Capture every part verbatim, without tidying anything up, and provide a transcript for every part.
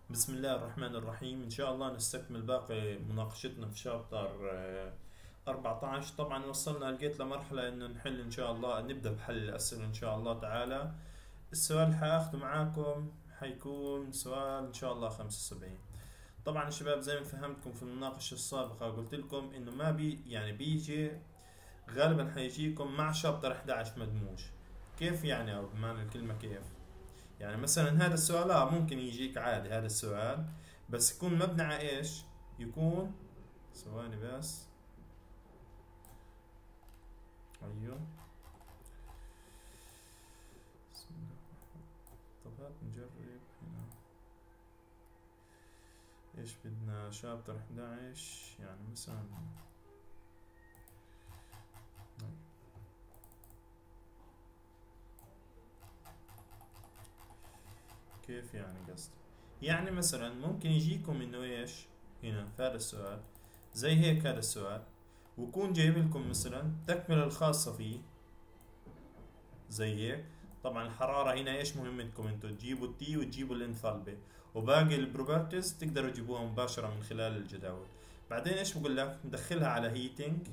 بسم الله الرحمن الرحيم. إن شاء الله نستكمل باقي مناقشتنا في شابتر آه، أربعة عشر. طبعا وصلنا لقيت لمرحلة إنه نحل إن شاء الله، نبدأ بحل الأسئلة إن شاء الله تعالى. السؤال اللي حاخده معاكم حيكون سؤال إن شاء الله خمسة وسبعين. طبعا يا شباب زي ما فهمتكم في المناقشة السابقة قلت لكم إنه ما بي يعني بيجي غالبا حيجيكم مع شابتر أحد عشر مدموج. كيف يعني، أو بمعنى الكلمة كيف؟ يعني مثلا هذا السؤال اه ممكن يجيك عادي هذا السؤال، بس يكون مبني على ايش؟ يكون، ثواني بس. ايوه، بسم الله. طب هات نجرب هنا. ايش بدنا؟ شابتر أحد عشر يعني مثلا. كيف يعني قصدي؟ يعني مثلا ممكن يجيكم انه ايش هنا في هذا السؤال، زي هيك هذا السؤال، ويكون جايب لكم مثلا التكملة الخاصة فيه زي هيك. طبعا الحرارة هنا ايش مهمتكم انتوا؟ تجيبوا التي وتجيبوا الانثالبي، وباقي البروبرتيز تقدروا تجيبوها مباشرة من خلال الجداول. بعدين ايش بقول لك؟ ندخلها على هيتنج.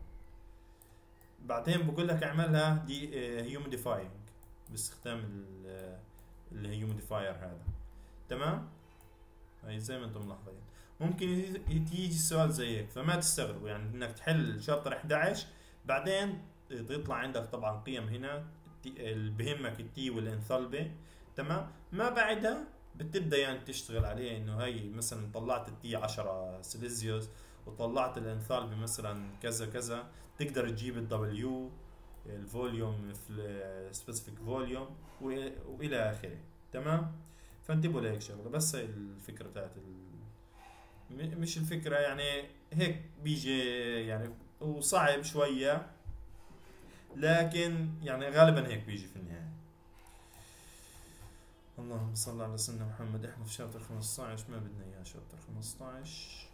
بعدين بقول لك اعملها دي هيوميديفاينج باستخدام الهيوميديفاير هذا. تمام؟ هاي زي ما انتم ملاحظين. ممكن يجي السؤال زي هيك، فما تستغربوا يعني انك تحل شابتر أحد عشر بعدين يطلع عندك طبعا قيم هنا اللي بهمك التي والانثالبي. تمام، ما بعدها بتبدا يعني تشتغل عليه، انه هي مثلا طلعت التي عشرة سيليزيوس وطلعت الانثالبي مثلا كذا كذا، تقدر تجيب الدبليو الفوليوم في سبيسيفيك فوليوم والى اخره. تمام، فانتبهوا لهيك شغله. بس هي الفكره تاعت ال... مش الفكره يعني، هيك بيجي يعني، وصعب شويه، لكن يعني غالبا هيك بيجي في النهايه. اللهم صل على سيدنا محمد. احنا في شابتر خمسة عشر، ما بدنا اياه شابتر خمسة عشر.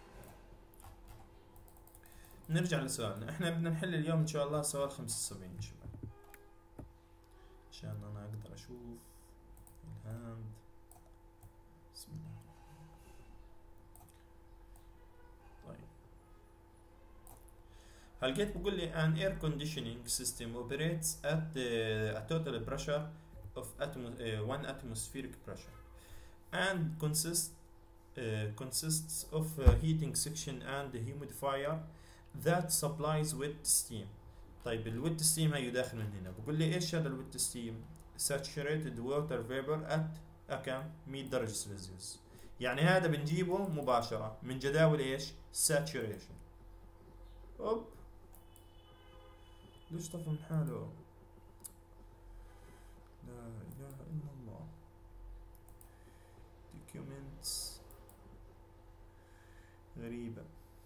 نرجع لسؤالنا. احنا بدنا نحل اليوم ان شاء الله سؤال خمسة وسبعين شباب، عشان انا اقدر اشوف الهاند. بسم الله. طيب، هلقيت بقول لي an air conditioning system operates at uh, a total pressure of atmo- uh, one atmospheric pressure and consists uh, consists of a heating section and a humidifier that supplies wet steam. طيب الويت ستيم هي داخل من هنا. بقول لي ايش هذا الويت ستيم؟ saturated water vapor at أكم مية درجة سلسيوس. يعني هذا بنجيبه مباشرة من جداول ايش؟ saturation. اوب، ليش طفى من حاله؟ لا اله الا الله. documents غريبة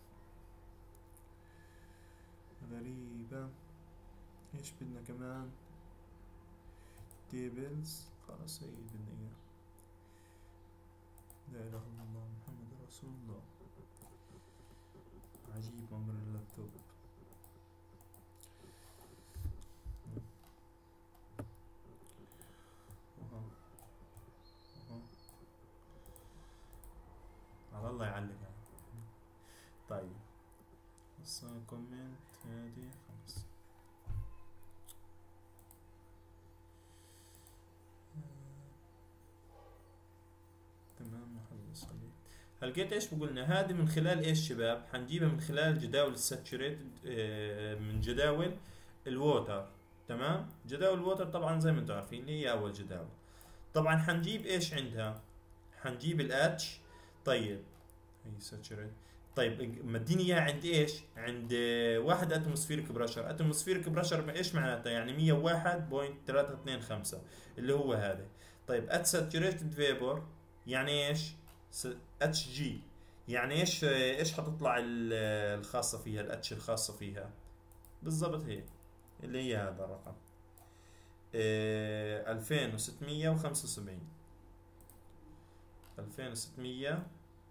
غريبة. ايش بدنا كمان؟ tables، خلاص هي بدنا اياه. لا اله الا الله محمد رسول الله. عجيب امر اللابتوب. اها اها، على الله يعلق يعني. طيب بس كومنت هذه خلاص. تمام، نخلص عليه. هلقيت ايش بقولنا؟ هذه من خلال ايش شباب؟ حنجيبها من خلال جداول الساتشوريتد، من جداول الووتر. تمام، جداول الووتر طبعا زي ما انتم عارفين اللي هي اول جداول. طبعا حنجيب ايش عندها؟ حنجيب الاتش. طيب هي ساتشوريت. طيب مديني اياها عند ايش؟ عند واحد اتموسفيريك بريشر. اتموسفيريك بريشر ايش معناتها؟ يعني مية وواحد فاصلة ثلاثة اثنين خمسة اللي هو هذا. طيب ات ساتشوريتد فيبور يعني ايش؟ اتش جي. يعني ايش ايش حتطلع ال- الخاصة فيها، الاتش الخاصة فيها؟ بالضبط هي اللي هي هذا الرقم إيه، ألفين وستمية وخمسة وسبعين. ألفين وستمية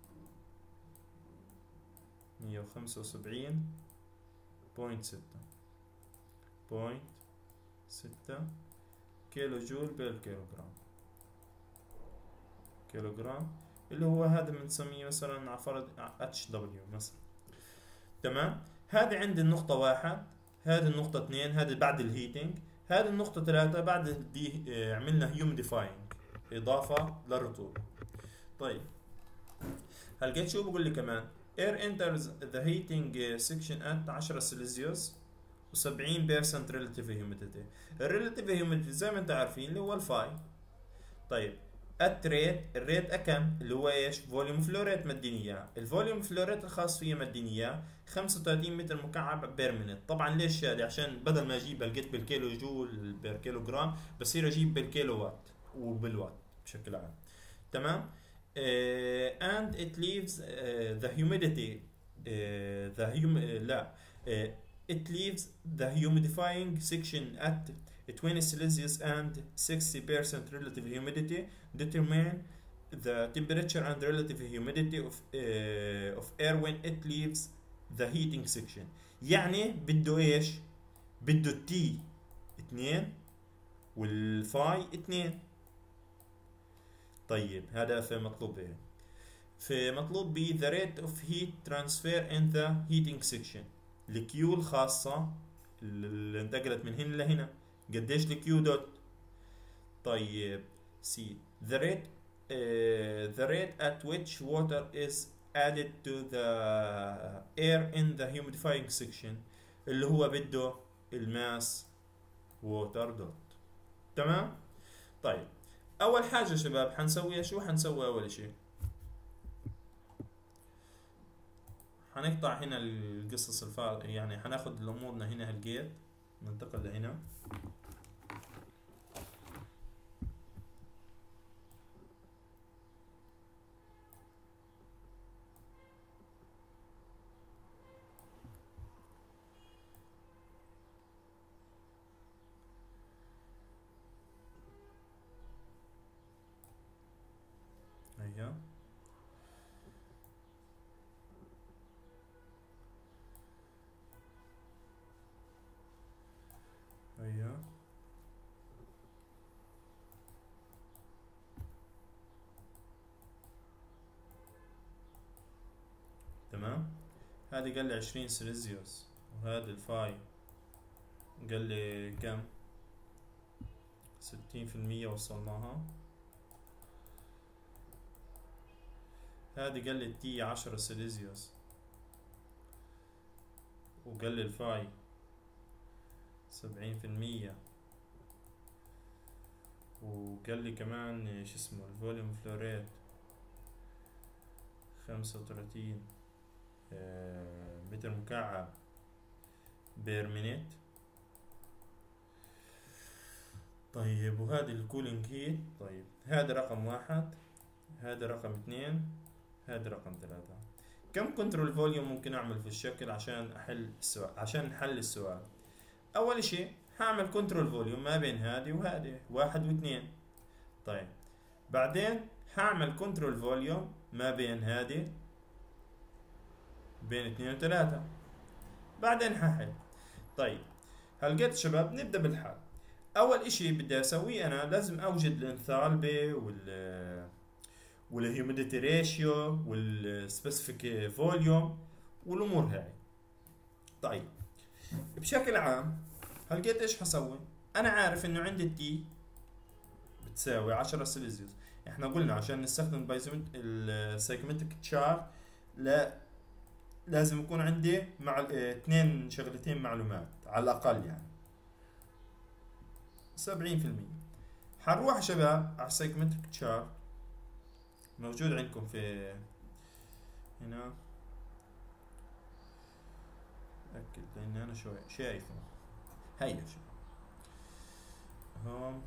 مية وخمسة وسبعين بوينت ستة بوينت ستة كيلو جول بالكيلوغرام. كيلوغرام اللي هو هذا بنسميه مثلا على فرض اتش دبليو مثلا. تمام. هذه عندي النقطة واحد، هذه النقطة اثنين، هذه بعد الهيتنج، هذه النقطة ثلاثة بعد دي اه عملنا هيوميديفاينج، إضافة للرطوبة. طيب هل جيت شو بقول لي كمان؟ air enters the heating section at عشرة سلسيوس و سبعين بالمية relative humidity. الريلاتيف humidity زي ما انتم عارفين اللي هو الفاي. طيب at rate، الريت أكم اللي هو ايش؟ فوليوم فلو ريت مديني اياه، الفوليوم فلو ريت الخاص فيه مديني اياه خمسة وثلاثين متر مكعب بير مينت. طبعا ليش هذا؟ عشان بدل ما اجيب لقيت بالكيلو جول بير كيلو جرام بصير اجيب بالكيلو وات وبالوات بشكل عام. تمام. uh, and it leaves uh, the humidity uh, the hum لا uh, it leaves the humidifying section at twenty Celsius and sixty percent relative humidity. Determine the temperature and relative humidity of uh, of air when it leaves the heating section. يعني بده ايش؟ بده التي اثنين والفاي اثنين. طيب هذا في مطلوب ايه؟ في مطلوب ب the rate of heat transfer in the heating section. الكيو الخاصة اللي انتقلت من هنا لهنا قديش الكيو دوت؟ طيب سي the rate uh, the rate at which water is added to the air in the humidifying section اللي هو بده الماس ووتر دوت. تمام. طيب اول حاجه شباب حنسويها شو؟ حنسوي اول شيء حنقطع هنا القصص الفارغ، يعني حناخد الامورنا هنا هالجيت ننتقل لهنا. هيا هيا تمام. هذه قال لي عشرين سلسيوس وهذا الفاي قال لي كم؟ ستين في المية وصلناها. هذه قال لي تي عشرة سلسيوس وقال لي الفاي سبعين في المية وقال لي كمان شو اسمه الفوليوم فلوريت خمسة وثلاثين متر مكعب بير مينيت. طيب وهذه الكولينج هيت. طيب هذا رقم واحد، هذا رقم اثنين، هذا رقم ثلاثة. كم كنترول فوليوم ممكن اعمل في الشكل عشان احل السؤال؟ عشان نحل السؤال اول شيء هعمل كنترول فوليوم ما بين هذه وهذه واحد واثنين. طيب بعدين هعمل كنترول فوليوم ما بين هذه بين اثنين وثلاثة. بعدين هحل. طيب هلقيت شباب نبدأ بالحل. اول اشي بدي اسويه انا لازم اوجد الانثالبي وال والهيوميديتي ريشيو والسبيسيفيك فوليوم والامور هاي. طيب بشكل عام هلقيت ايش حسوي؟ انا عارف انه عندي التي بتساوي عشرة سلسيوس. احنا قلنا عشان نستخدم السايكومتريك تشارت لا لازم يكون عندي مع اثنين شغلتين معلومات على الاقل يعني سبعين في المية. حنروح شباب على السايكومتريك تشارت موجود عندكم في هنا. أكد لأن أنا شوي شايفه. هيا شباب هوم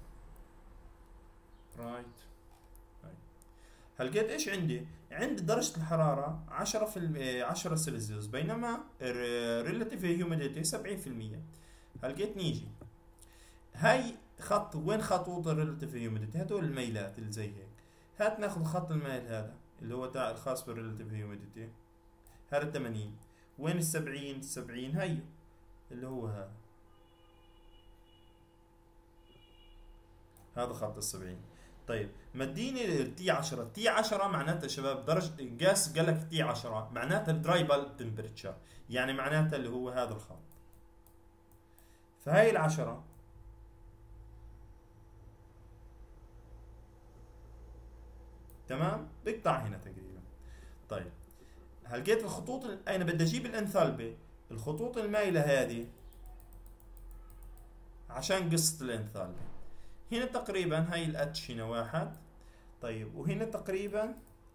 رايت. هلقيت ايش عندي؟ عندي درجة الحرارة عشرة في عشرة سلسيوس بينما ريلاتيف هيوميديتي سبعين في المية. هلقيت نيجي هاي خط وين خطوط الريلاتيف هيوميديتي؟ هدول الميلات اللي زي هيك. هات ناخذ خط الميل هذا اللي هو تاع الخاص بالريلاتيف هيوميديتي هذا ثمانين. وين السبعين؟ السبعين هي اللي هو هذا هذا خط السبعين. طيب مديني التي عشرة، تي عشرة معناتها يا شباب درجة قاس، قال لك تي عشرة معناتها الدراي بالب تمبرتشر، يعني معناتها اللي هو هذا الخط. فهي العشرة تمام بيقطع هنا تقريبا. طيب هل لقيت الخطوط ال- انا بدي اجيب الانثالبي، الخطوط المايله هذه عشان قصة الانثالبي. هنا تقريبا هاي الاتش هنا واحد. طيب وهنا تقريبا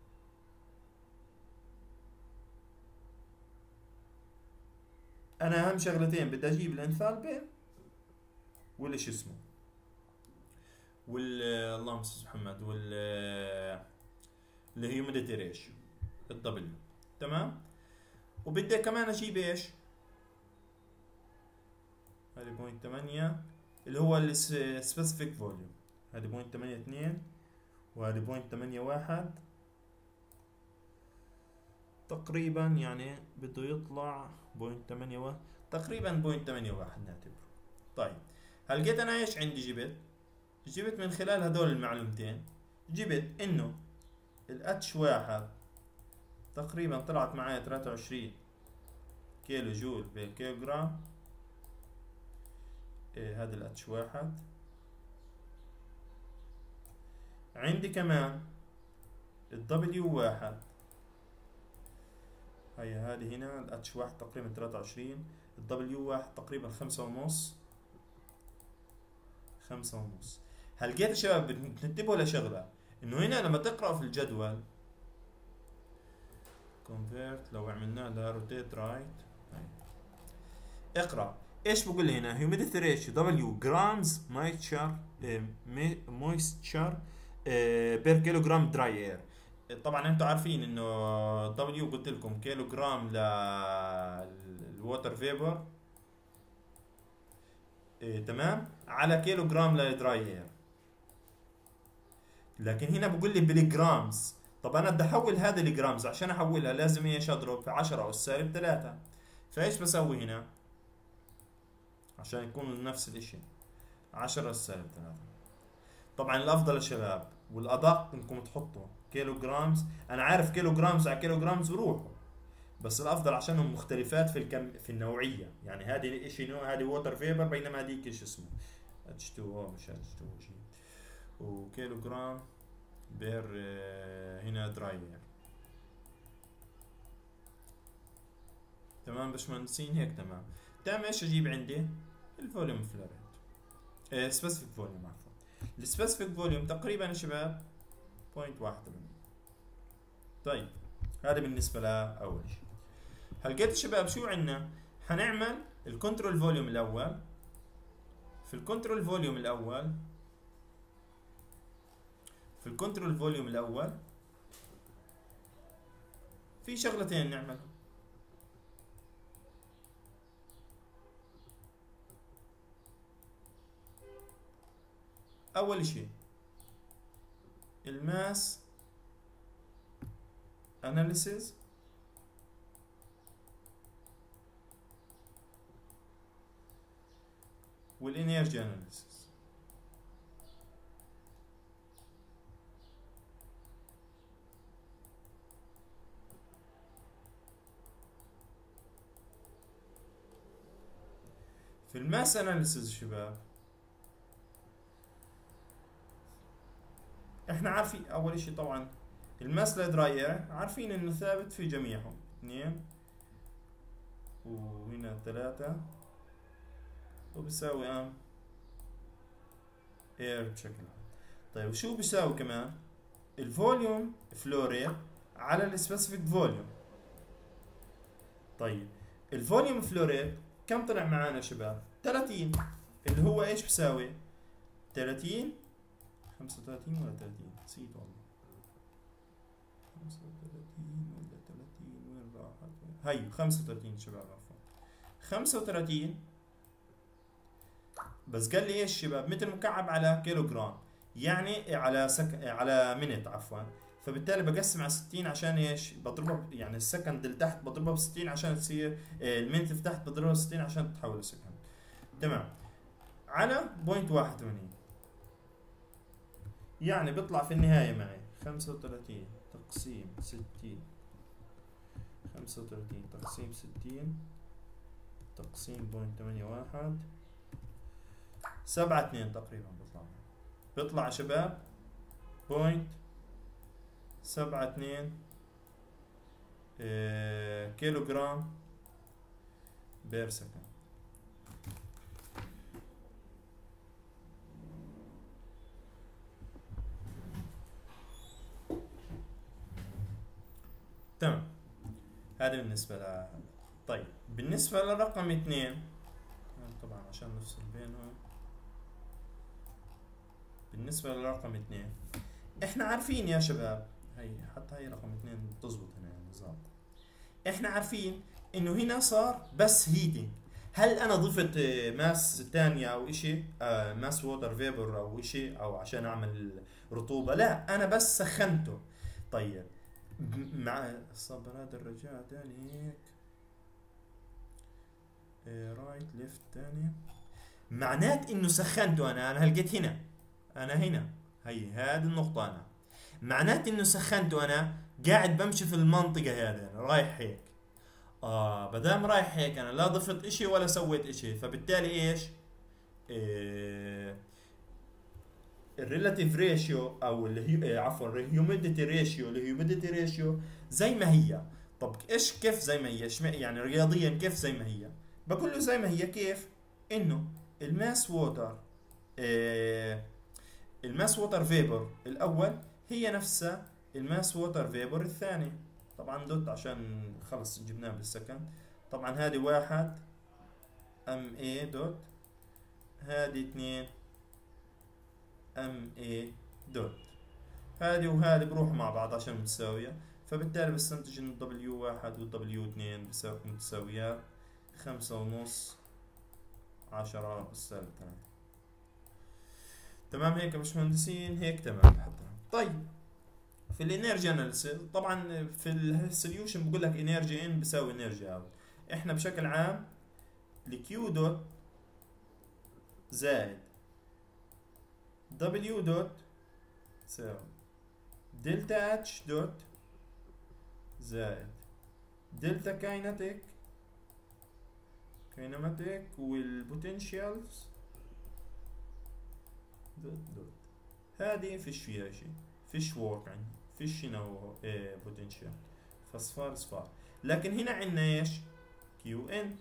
انا اهم شغلتين بدي اجيب الانثالبي واللي شو اسمه وال اللهم صل على محمد وال الهيوميديتي ريشيو الدبليو. تمام. وبدي كمان اجيب ايش؟ هذه بوينت ثمانية اللي هو السبيسيفيك فوليوم، هذه بوينت ثمانية اثنين وهذه بوينت ثمانية واحد تقريبا، يعني بده يطلع بوينت ثمانية واحد تقريبا بوينت ثمانية واحد نعتبره. طيب هل لقيت انا ايش عندي؟ جبت جبت من خلال هدول المعلومتين، جبت انه الاتش واحد تقريبا طلعت معايا ثلاثة وعشرين كيلو جول بالكيلو جرام. إيه هذا الاتش واحد. عندي كمان الدبليو واحد، هي هذه هنا الاتش واحد تقريبا ثلاثة وعشرين، الدبليو واحد تقريبا خمسة ونص خمسة ونص. هل لقيت يا شباب بتنتبهوا لشغلة انه هنا لما تقرأ في الجدول convert لو عملنا لها rotate right اقرأ ايش بقول لي هنا؟ humidity ratio W grams moisture moisture per kilogram dry air. طبعا انتم عارفين انه W قلت لكم كيلو جرام للووتر فيبر إيه تمام على كيلو جرام للدراي اير، لكن هنا بقول لي بالجرامز. طب انا بدي احول هذا لجرامز، عشان احولها لازم ايش اضرب في عشرة اس سالب ثلاثة. فايش بسوي هنا عشان يكون نفس الاشي؟ عشرة اس سالب ثلاثة. طبعا الافضل يا شباب والادق انكم تحطوا كيلو جرامز. انا عارف كيلو جرامز على كيلو جرامز بروحوا، بس الافضل عشانهم مختلفات في الكم في النوعيه، يعني هذه شيء نوع، هذه ووتر فيبر بينما هذيك ايش اسمه اتش تو او مش اتش تو او شيء. وكيلو جرام بير هنا دراي يعني. تمام باشمهندسين هيك تمام. تمام ايش اجيب عندي؟ الفوليوم فلوريت سبيسيفيك فوليوم عفوا. السبيسيفيك فوليوم تقريبا يا شباب بوينت واحد. طيب هذا بالنسبه لاول شيء. هل قد شباب شو عندنا؟ حنعمل الكنترول فوليوم الاول. في الكنترول فوليوم الاول في الكنترول فوليوم الاول في شغلتين نعمل. اول شيء الماس اناليسيز والانرجي اناليسيز. في الماس اناليسيز شباب احنا عارفين اول اشي طبعا الماس للدراير عارفين انه ثابت في جميعهم اثنين وهنا ثلاثة وبيساوي ام اير بشكل عام. طيب وشو بيساوي كمان؟ الفوليوم فلو ريت على السبيسيفيك فوليوم. طيب الفوليوم فلو ريت كم طلع معانا يا شباب؟ ثلاثين، اللي هو ايش بيساوي؟ ثلاثين خمسة وثلاثين ولا ثلاثين؟ نسيت والله. خمسة وثلاثين ولا ثلاثين وين راحت؟ هي خمسة وثلاثين شباب عفوا. خمسة وثلاثين بس قال لي ايش شباب؟ متر مكعب على كيلو جرام، يعني على سك... على منت عفوا. فبالتالي بقسم على ستين عشان ايش؟ بضربها يعني السكند اللي تحت بضربها ب ستين عشان تصير المنت اللي تحت بضربها ب ستين عشان تتحول لسكند. تمام. على بوينت واحد وثمانين يعني بيطلع في النهاية معي خمسة وثلاثين تقسيم ستين، خمسة وثلاثين تقسيم ستين تقسيم بوينت ثمانية واحد، سبعة اثنين تقريبا بيطلع. بيطلع يا شباب بوينت سبعة اثنين اه كيلو جرام بير سكند. تمام، هذا بالنسبة ل. طيب بالنسبة لرقم اثنين، طبعا عشان نفصل بينهم. بالنسبة لرقم اثنين احنا عارفين يا شباب، هي حتى هي رقم اثنين بتزبط هنا النظام. احنا عارفين انه هنا صار بس هيتنج. هل انا ضفت ماس ثانية او اشي، آه ماس ووتر فيبر او اشي، او عشان اعمل رطوبة؟ لا، انا بس سخنته. طيب مع الصبر هذا الرجاء تاني هيك، اه رايت ليفت تاني، معنات انه سخنته. انا انا لقيت هنا، انا هنا هي هذه النقطة، انا معنات انه سخنته. انا قاعد بمشي في المنطقة هذه، انا رايح هيك. اه بدام رايح هيك انا لا ضفت اشي ولا سويت اشي، فبالتالي ايش؟ إيه الريلاتيف ريشيو او اللي عفوا الهيوميديتي ريشيو الهيوميديتي ريشيو زي ما هي. طب ايش كيف زي ما هي؟ يعني رياضيا كيف زي ما هي؟ بقول له زي ما هي. كيف؟ انه الماس ووتر إيه الماس ووتر فيبر الاول هي نفسها الماس ووتر فيبر الثاني. طبعا دوت عشان خلص جبناه بالسكند. طبعا هذه واحد ام اي دوت، هذه اثنين ام اي دوت، هذه وهذه بروحوا مع بعض عشان متساوية. فبالتالي بستنتج ان دبليو واحد و دبليو اثنين متساويات خمسة ونص عشرة بالسالب ثلاثة. تمام هيك يا باشمهندسين؟ هيك تمام حتى. طيب في الانرجي اناليسيس طبعا في السوليوشن بقول لك انرجي ان بيساوي انرجي اوت. احنا بشكل عام الكيو دوت زائد دبليو دوت تساوي دلتا اتش دوت زائد دلتا كايناتيك كايناماتيك والبوتنشالز دوت دوت. هذه فيش فيها شيء، فيش وورك عندي، فيش هنا ايه بوتنشال، فصفار صفار. لكن هنا عندنا ايش؟ كيو ان.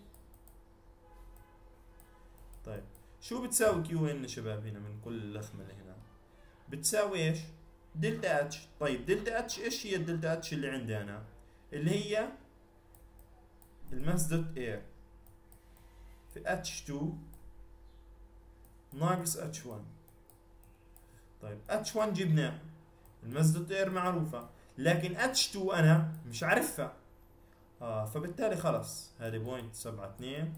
طيب شو بتساوي كيو ان يا شباب هنا من كل اللخمه اللي هنا؟ بتساوي ايش؟ دلتا اتش. طيب دلتا اتش ايش هي الدلتا اتش اللي عندي انا؟ اللي هي الماس دوت اير في اتش اثنين ناقص اتش واحد. طيب اتش واحد جبناه، الماس دوت اير معروفة، لكن اتش اثنين انا مش عارفها. اه فبالتالي خلص هذه بوينت سبعة اثنين،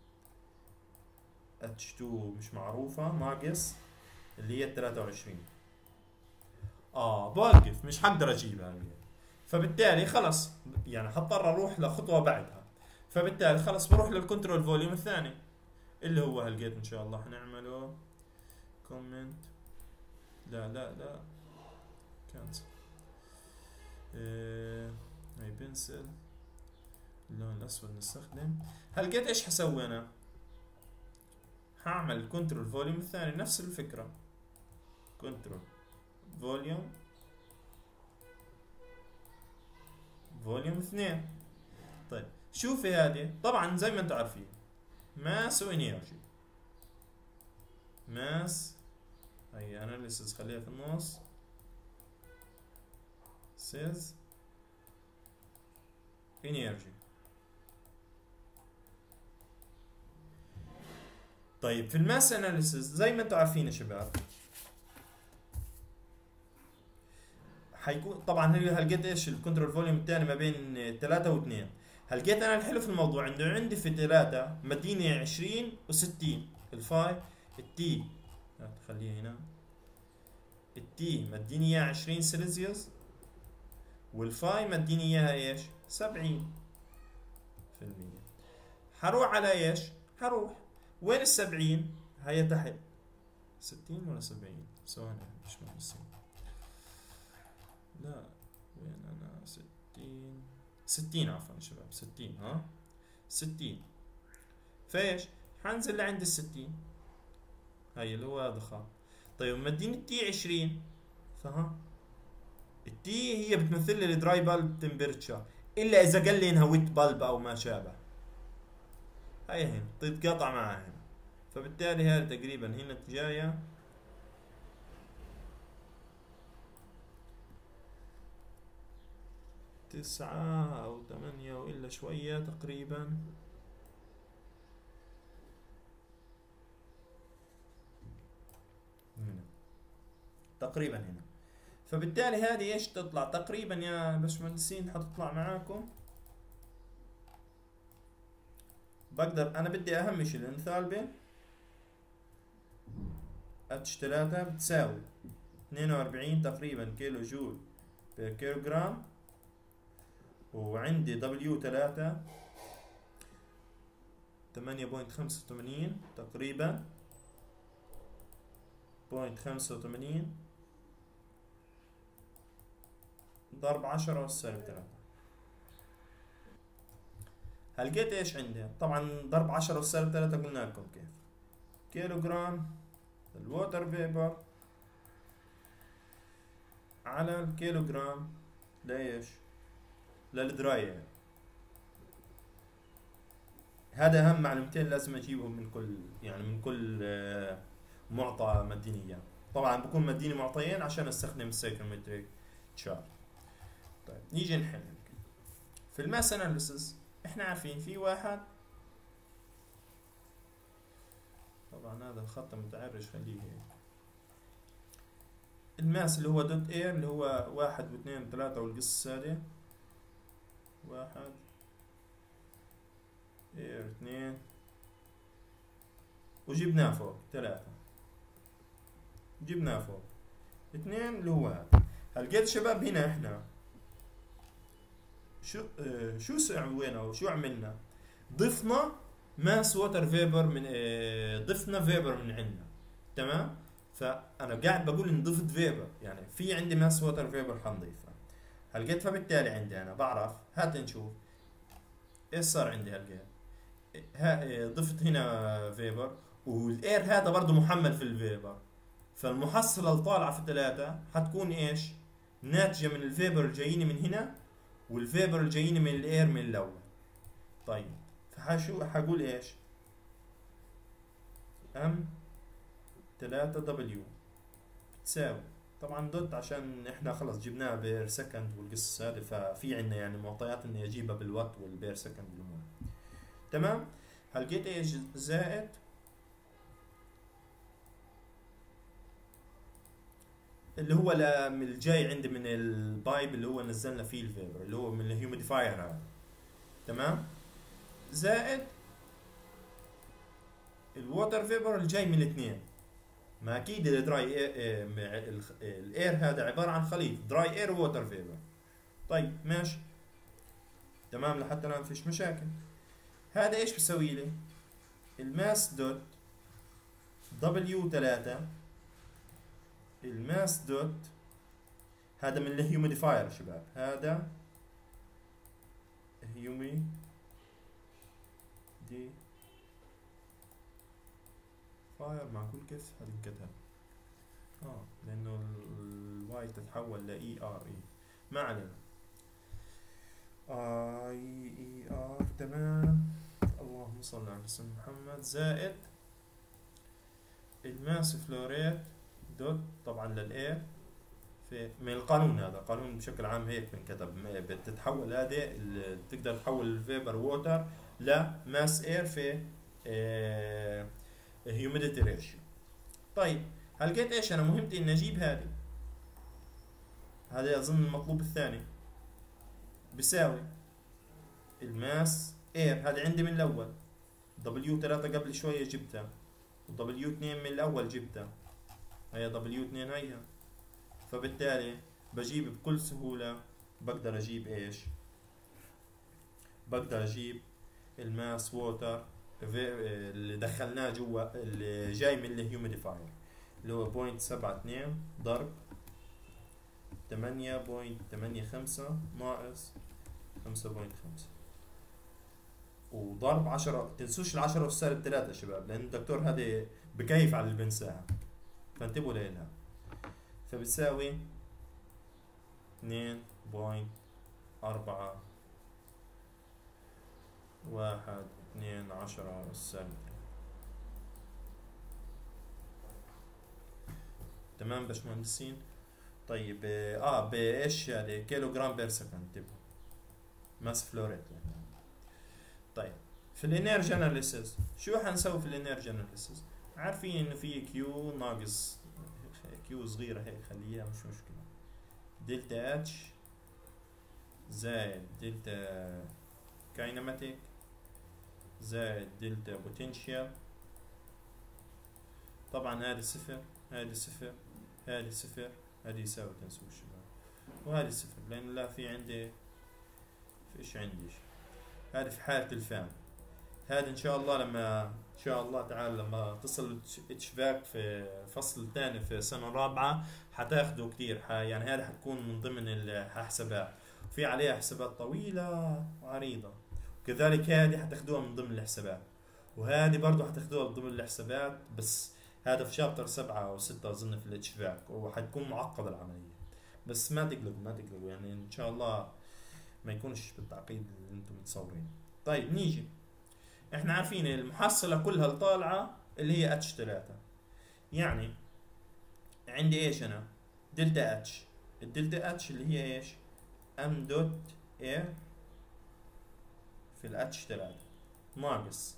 اتش اثنين مش معروفة ناقص اللي هي ثلاثة وعشرين. اه بوقف مش حقدر اجيبها. فبالتالي خلص يعني حضطر اروح لخطوة بعدها. فبالتالي خلص بروح للكنترول فوليوم الثاني اللي هو هالجيت ان شاء الله حنعمله كومنت. لا لا لا كانسل. ايه هاي بنسل اللون الاسود نستخدم. هالجيت ايش حسوي انا؟ هعمل كنترول فوليوم الثاني نفس الفكرة، كنترول فوليوم فوليوم اثنين. طيب شوفي هذه طبعا زي ما انتم عارفين ماس وانرجي. ماس هي اناليسيس خليها في النص، سيز انرجي. طيب في الماس اناليسيس زي ما انتم عارفين يا شباب حيكون طبعا هي هلقيت ايش الكنترول فوليوم الثاني ما بين ثلاثة واثنين. هلقيت انا الحلو في الموضوع انه عندي في ثلاثة مديني عشرين وستين الفاي، التي خليها هنا، التي مديني اياها عشرين سلسيوس والفاي مديني اياها ايش؟ سبعين في المية. حروح على ايش؟ حروح وين السبعين؟ هي تحت ستين ولا سبعين؟ ثواني مش مهندسين. لا وين انا ستين ستين عفوا شباب ستين ها ستين. فايش حنزل لعند الستين هاي اللي هو هذا خط. طيب مديني التي عشرين فها التي هي بتمثل لي الدراي بالب تمبرتشر الا اذا قال لي انها ويت بالب او ما شابه. هاي هنا تتقاطع معها هنا، فبالتالي هذه تقريبا هنا جايه تسعة او ثمانية والا شويه تقريبا. هنا تقريبا هنا. فبالتالي هذه ايش تطلع تقريبا يا باشمهندسين؟ حتطلع معاكم بقدر انا بدي اهم شيء الانثالبي اتش ثلاثة بتساوي اثنين وأربعين تقريبا كيلو جول بير كيلو جرام، وعندي دبليو ثلاثة ثمانية فاصلة خمسة وثمانين تقريبا بوينت خمسة وثمانين ضرب عشرة والسالب ثلاثة. هلقيت ايش عندي؟ طبعا ضرب عشرة والسالب ثلاثة قلنا لكم كيف. كيلو جرام الووتر فيبر على الكيلو جرام لايش؟ للدراير. هذا اهم معلومتين لازم اجيبهم من كل يعني من كل معطى مدينية. طبعا بكون مديني معطيين عشان استخدم السايكرومتريك تشارت. طيب نيجي نحل في الماس اناليسيس. احنا عارفين في واحد، طبعا هذا الخط متعرج خليه هيك. الماس اللي هو دوت اير اللي هو واحد واثنين وثلاثة والقصة السادة. واحد اير اثنين وجبناه فوق ثلاثة، جبناه فوق اثنين اللي هو هذا. هلقيت شباب هنا احنا شو اه شو سوينا او شو عملنا؟ ضفنا ماس ووتر فيبر من اه ضفنا فيبر من عندنا، تمام؟ فانا قاعد بقول ان ضفت فيبر يعني في عندي ماس ووتر فيبر حنضيفها. هلقيت فبالتالي عندي انا بعرف هات نشوف ايش صار عندي. هلقيت ها ضفت هنا فيبر والاير هذا برضه محمل في الفيبر، فالمحصلة الطالعة في ثلاثة حتكون ايش؟ ناتجة من الفيبر الجايين من هنا والفيبر الجايين من الاير من الاول. طيب فحشو حقول ايش؟ ام ثلاثة دبليو تساوي طبعا دوت عشان احنا خلص جبناها بير سكند والقصة هذه، ففي عنا يعني معطيات اني اجيبها بالوات والبير سكند بالمول. تمام؟ هلقيت ايش؟ زائد اللي هو الجاي عندي من البايب اللي هو نزلنا فيه الفيبر اللي هو من الهيوميديفاير هذا، تمام؟ زائد الووتر فيبر الجاي من الاثنين. ما اكيد الدراي الاير هذا عباره عن خليط دراي اير ووتر فيبر. طيب ماشي تمام لحتى الان فيش مشاكل. هذا ايش بيسوي لي؟ الماس دوت دبليو ثلاثة الماس دوت هذا من الهيوميديفاير شباب، هذا هيومي دي فاير. معقول كيف هذا الكتاب؟ اه لانه الواي تتحول ل اي ار اي، ما علينا. اي اي ار تمام. اللهم صل على سيدنا محمد. زائد الماس فلوريت دوت طبعا للاير في من القانون. هذا قانون بشكل عام هيك بنكتب، بتتحول هذه تقدر تحول الفيبر ووتر لماس اير في اه هيوميديتي ريشيو. طيب هلقيت ايش انا مهمتي اني اجيب هذه، هذا اظن المطلوب الثاني بيساوي الماس اير هذا عندي من الاول دبليو ثلاثة قبل شويه جبتها ودبليو اثنين من الاول جبتها، هي دبليو اثنين هيها. فبالتالي بجيب بكل سهوله بقدر اجيب ايش؟ بقدر اجيب الماس ووتر اللي دخلناه جوا اللي جاي من الهيوميديفاير اللي هو بوينت سبعة اثنين ضرب ثمانية بوينت ثمانية خمسة ناقص خمسة بوينت خمسة وضرب عشرة. تنسوش العشرة والسالب ثلاثة يا شباب، لأن الدكتور هذا بكيف على اللي بنساها، فانتبهوا لها. فبتساوي اثنين بوينت أربعة واحد اثنين عشرة والسالب. تمام باشمهندسين؟ طيب اه بايش هذا؟ كيلو جرام بير سكند. انتبهوا ماس فلوريت يعني. طيب في الانرجي اناليسيس شو حنسوي في الانرجي اناليسيس؟ عارفين انه في كيو ناقص كيو صغيرة هيك، خليها مش مشكلة، دلتا اتش زائد دلتا كاينماتيك زائد دلتا بوتنشال. طبعا هذه صفر، هذه صفر، هذه صفر، هذه يساوي، تنسوا الشباب، وهذه صفر لأن لا في عندي فيش عندي شيء. هذه في حالة الفان. هذا إن شاء الله لما إن شاء الله تعالى لما تصل اتش فاك في فصل ثاني في سنة رابعة حتاخدوا كتير، يعني هذه حتكون من ضمن الحسابات، في عليها حسابات طويلة وعريضة، وكذلك هذه حتاخدوها من ضمن الحسابات، وهذه برضو حتاخدوها من ضمن الحسابات، بس هذا في شابتر سبعة أو ستة أظن في الاتش فاك، وحتكون معقدة العملية، بس ما تقلقوا ما تقلقوا يعني إن شاء الله ما يكونش بالتعقيد اللي انتم متصورين. طيب نيجي، احنا عارفين المحصلة كلها الطالعة اللي هي اتش ثلاثة، يعني عندي ايش انا؟ دلتا اتش. الدلتا اتش اللي هي ايش؟ ام دوت اير في الاتش ثلاثة ناقص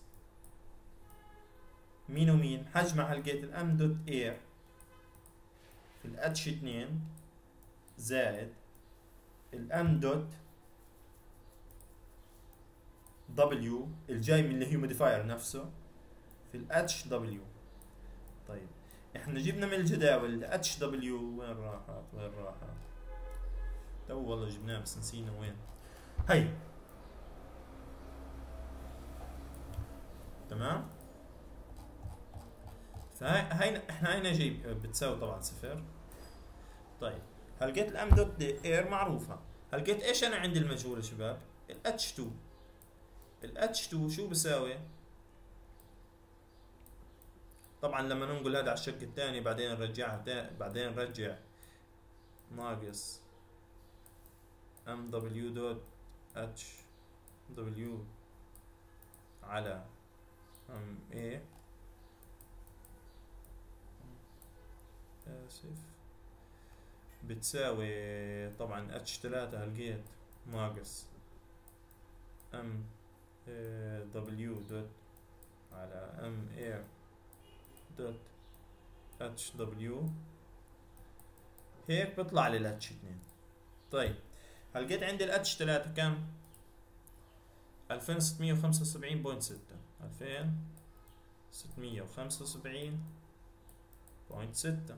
مين ومين؟ حجمها حلقيت الام دوت اير في الاتش اثنين زائد الام دوت دبليو الجاي من الهيوميديفاير نفسه في الاتش دبليو. طيب احنا جبنا من الجداول الاتش دبليو، وين راحت وين راحت؟ تو والله جبناه بس نسينا وين. هي تمام. فهي هي احنا هنا جايب بتساوي طبعا صفر. طيب هلقيت الام دوت اير معروفه، هلقيت ايش انا عندي المجهول يا شباب؟ الاتش اثنين. الاتش اثنين شو بساوي؟ طبعا لما ننقل هذا على الشق الثاني بعدين نرجعها بعدين نرجع ناقص ام دبليو دوت اتش دبليو على ام اي، اسف، بتساوي طبعا اتش ثلاثة هلقيت ناقص ام دبليو دوت على ام اي دوت اتش دبليو، هيك بطلع لي الاتش اثنين. طيب هلقيت عندي الاتش ثلاثة كم؟ ألفين وستمية وخمسة وسبعين فاصلة ستة، ألفين وستمية وخمسة وسبعين فاصلة ستة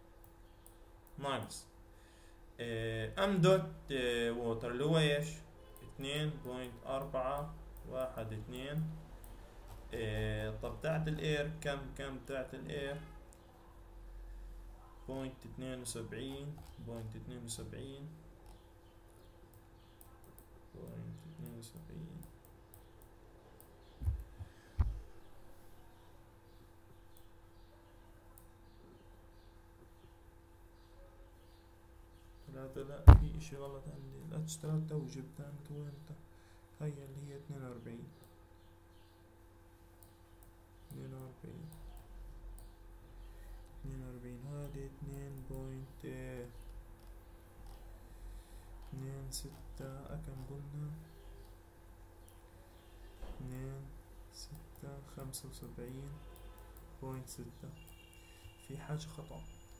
ناقص ام دوت ووتر اللي هو ايش؟ اثنين فاصلة أربعة واحد اثنين. طب تاعت الاير كم كم تاعت الاير؟ بوينت اثنين وسبعين بوينت اثنين وسبعين بوينت اثنين وسبعين. ثلاثة، لا في اشي غلط عندي، الاتش ثلاثة وجبتها انت وين انت؟ هي اللي هي اثنين وأربعين اثنين وأربعين اثنين وأربعين، هذه اثنين بوينت اثنين ستة أكم قلنا؟ اثنين ستة خمسة وسبعين بوينت ستة. في حاجة خطأ،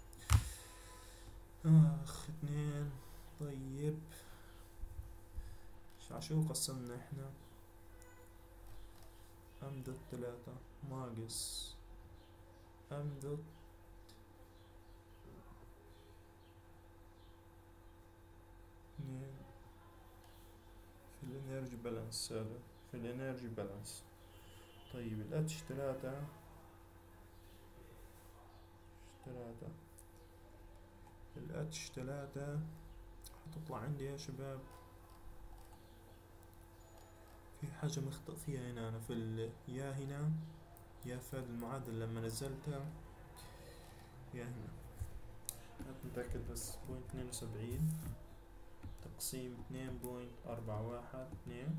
اخ اثنين. طيب عشو قسمنا احنا؟ ام دوت ثلاثة ناقص ام دوت اثنين في الانرجي بالانس، هذا في الانرجي بالانس. طيب الاتش ثلاثة ثلاثة الاتش ثلاثة تطلع عندي يا شباب في حاجة مخطئ فيها هنا، أنا في ال... يا هنا يا في هذا المعادل لما نزلتها يا هنا نتأكد بس. بوينت اثنين وسبعين تقسيم اثنين بوينت أربعة واحد اثنين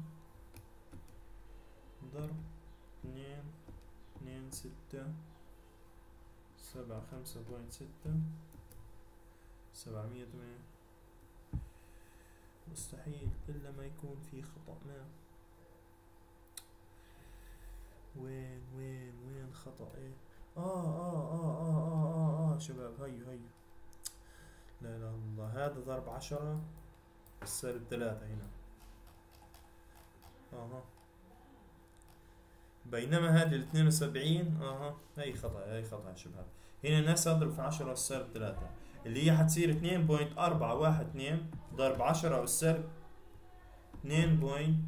ضرب اثنين اثنين ستة سبعة خمسة بوينت ستة سبعمية وثمانية. مستحيل إلا ما يكون في خطأ ما. وين وين وين خطأ ايه؟ آه آه آه آه آه آه آه شباب هيو هيو. لا إله إلا الله. هذا ضرب عشرة السالب ثلاثة هنا. اها بينما هذه الاثنين وسبعين اها هي خطأ هي خطأ يا شباب. هنا الناس اضرب في عشرة السالب ثلاثة اللي هي حتصير اثنين بوينت أربعة واحد اثنين ضرب عشرة والسالب اثنين بوينت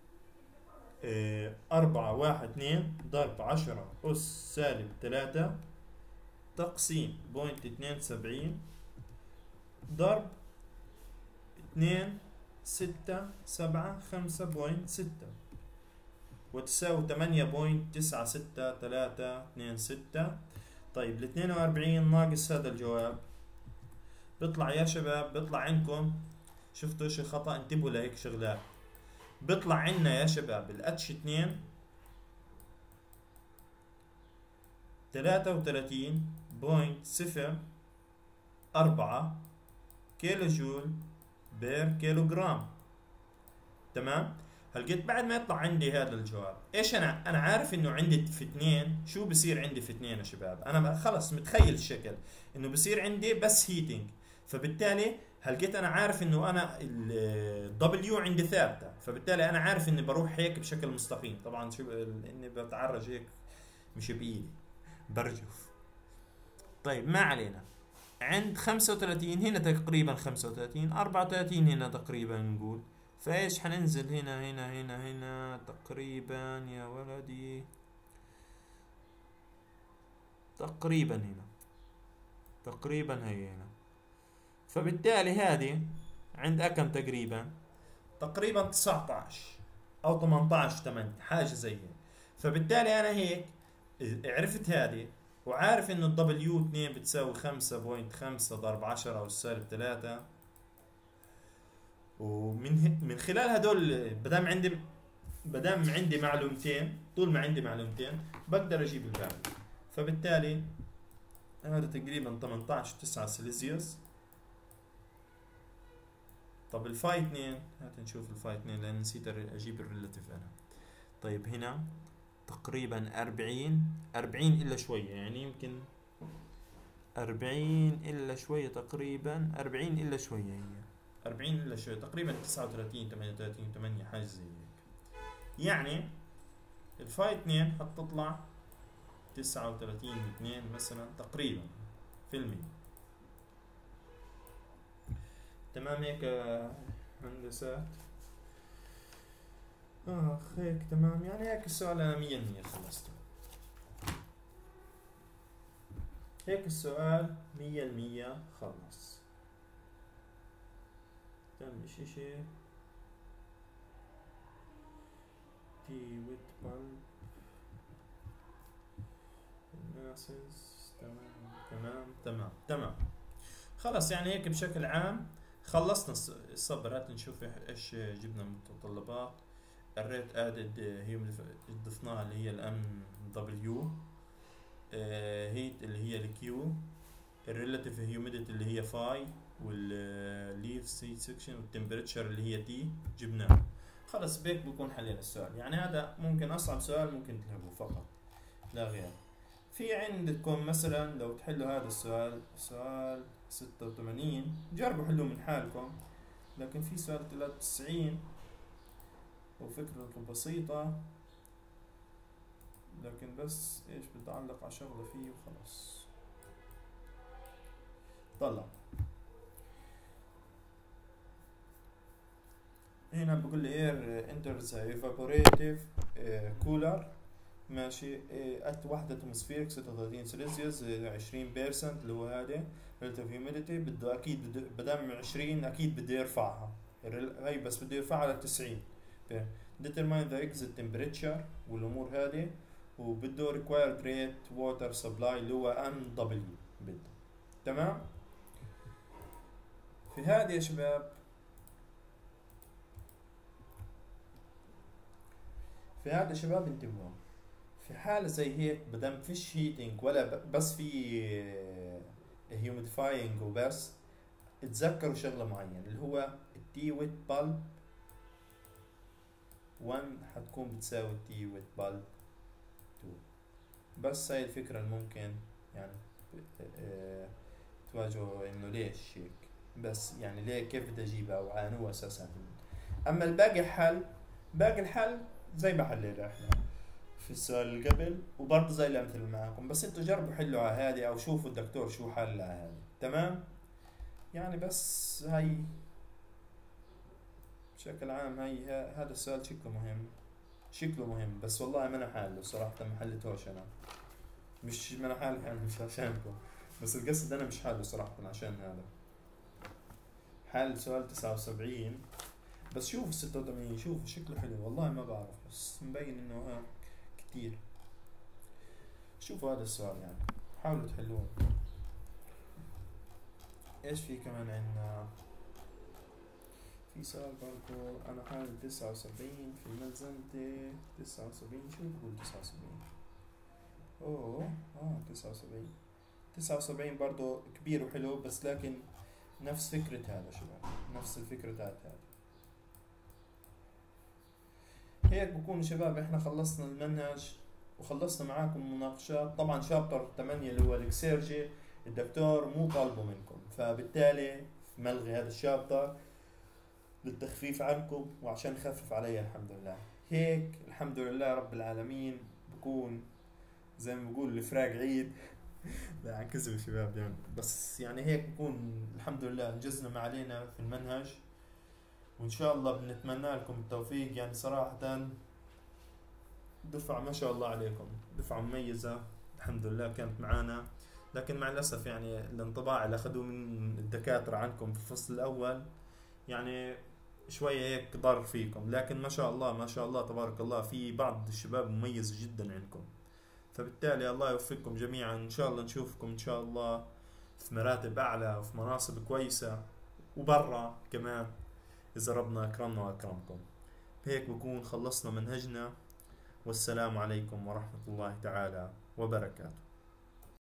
أربعة واحد اثنين ضرب عشرة أس سالب ثلاثة تقسيم بوينت اثنين وسبعين ضرب اثنين ستة سبعة خمسة بوينت ستة وتساوي ثمانية بوينت تسعة ستة ثلاثة اثنين ستة. طيب ال اثنين وأربعين ناقص هذا الجواب بيطلع يا شباب، بيطلع عندكم شفتوا ايش الخطأ؟ انتبهوا لهيك شغلات. بيطلع عنا يا شباب الاتش اثنين ثلاثة وثلاثين بوينت صفر أربعة كيلو جول بير كيلو جرام. تمام. هلقيت بعد ما يطلع عندي هذا الجواب ايش انا انا عارف انه عندي في اثنين. شو بصير عندي في اثنين يا شباب؟ انا خلص متخيل الشكل انه بصير عندي بس هيتنج، فبالتالي هلقيت انا عارف انه انا الدبليو عندي ثابته، فبالتالي انا عارف اني بروح هيك بشكل مستقيم. طبعا شو اني بتعرج هيك مش بايدي برجف. طيب ما علينا. عند خمسة وثلاثين هنا تقريبا خمسة وثلاثين أربعة وثلاثين هنا تقريبا نقول، فايش حننزل هنا هنا هنا هنا تقريبا يا ولدي تقريبا هنا تقريبا هي هنا. فبالتالي هذه عند أكم تقريبا تقريبا تسعة عشر أو ثمانية عشر ثمانية حاجة زي هيك. فبالتالي أنا هيك عرفت هذه وعارف إنه الدبليو اثنين بتساوي خمسة بوينت خمسة ضرب عشرة أو السالب ثلاثة. ومن من خلال هدول بدام عندي بدام عندي معلومتين، طول ما عندي معلومتين بقدر اجيب الباقي. فبالتالي هذا تقريبا ثمانية عشر تسعة سلسيوس. طب الفاي اثنين هات نشوف الفاي اثنين لان نسيت اجيب الريلاتيف انا. طيب هنا تقريبا أربعين أربعين الا شوية، يعني يمكن أربعين الا شوية تقريبا أربعين الا شوية هي أربعين الا شوي تقريبا تسعة وثلاثين ثمانية وثلاثين ثمانية حاجة زي هيك. يعني الفاي اثنين حتطلع تسعة وثلاثين اثنين مثلا تقريبا في المية. تمام هيك هندسات. اخ هيك تمام. يعني هيك السؤال انا مية المية خلصته. هيك السؤال مية المية خلص. تم شيء تي ويت بالب الناسز. تمام تمام تمام تمام خلص. يعني هيك بشكل عام خلصنا الصبر. هات نشوف ايش جبنا من متطلبات. الريت ادد هي ضفناها اللي هي الام دبليو، هيت اللي هي الكيو، الريلاتيف هيوميديتي اللي هي فاي، والليف سي سكشن، والتمبريتشر اللي هي تي جبناه. خلص بيك بكون حلينا السؤال. يعني هذا ممكن اصعب سؤال ممكن تلعبوه فقط لا غير. في عندكم مثلا لو تحلوا هذا السؤال سؤال ستة وثمانين جربوا حلوه من حالكم، لكن في سؤال ثلاثة وتسعين وفكرته بسيطة لكن بس ايش بتعلق على شغلة فيه وخلاص. طلع هنا بقول لي air enters evaporative cooler ماشي. ات واحدة اتموسفيرك ستة وثلاثين سلسيوس، عشرين بيرسنت اللي هو هذا ريلاتيف هيوميديتي، بده اكيد بده بدام عشرين اكيد بده يرفعها، هي بس بده يرفعها ل تسعين. determine the exit temperature والامور هذه، وبده required rate water supply اللي هو ام دبليو بده. تمام. في هذه يا شباب، في هذا يا شباب انتبهوا، في حالة زي هيك بدم فيش هيتنج ولا ب- بس في هيوميديفاينج وبس، اتذكروا شغلة معينة اللي هو التي ويت بالب واحد حتكون بتساوي التي ويت بالب اثنين. بس هاي الفكرة اللي ممكن يعني اه تواجهوا انه ليش هيك، بس يعني ليه كيف بدي اجيبها وعانوا اساسا. اما الباقي حل، باقي الحل زي ما حلينا احنا في السؤال اللي قبل، وبرضه زي الامثله اللي معاكم، بس انتوا جربوا حلوا على هذه او شوفوا الدكتور شو حل على هذه. تمام. يعني بس هاي بشكل عام هاي ها- هذا السؤال شكله مهم، شكله مهم، بس والله ما انا حاله صراحه، ما حلتوش انا، مش ما انا حالي يعني مش عشانكم، بس القصد انا مش حاله صراحه عشان هذا. حال سؤال تسعة وسبعين، بس شوف ستة وثمانين شوف شكله حلو والله ما بعرف، بس مبين انه ها كتير. شوفوا هذا السؤال يعني حاولوا تحلوه. ايش في كمان عندنا؟ في سؤال برضو انا حالي تسعة وسبعين في ملزمتي، تسعة وسبعين شو بقول تسعة وسبعين؟ اوه اه تسعة وسبعين، تسعة وسبعين برضو كبير وحلو، بس لكن نفس فكرة هذا شباب، نفس الفكرة تاعت هذا. هيك بكون شباب احنا خلصنا المنهج وخلصنا معاكم مناقشات. طبعا شابتر ثمانية اللي هو الاكسيرجي الدكتور مو طالبه منكم، فبالتالي ملغي هذا الشابتر للتخفيف عنكم وعشان يخفف علي الحمد لله. هيك الحمد لله رب العالمين بكون زي ما بقول الفراق عيد. لا عكسوا شباب يعني، بس يعني هيك بكون الحمد لله انجزنا ما علينا في المنهج، وان شاء الله بنتمنى لكم التوفيق. يعني صراحة دفعة ما شاء الله عليكم، دفعة مميزة الحمد لله كانت معانا، لكن مع الأسف يعني الانطباع اللي أخذوه من الدكاترة عنكم في الفصل الأول يعني شوية هيك ضار فيكم، لكن ما شاء الله ما شاء الله تبارك الله في بعض الشباب مميز جدا عندكم. فبالتالي الله يوفقكم جميعا، إن شاء الله نشوفكم إن شاء الله في مراتب أعلى وفي مناصب كويسة وبرا كمان إذا ربنا أكرمنا وأكرمكم. هيك بكون خلصنا منهجنا، والسلام عليكم ورحمة الله تعالى وبركاته.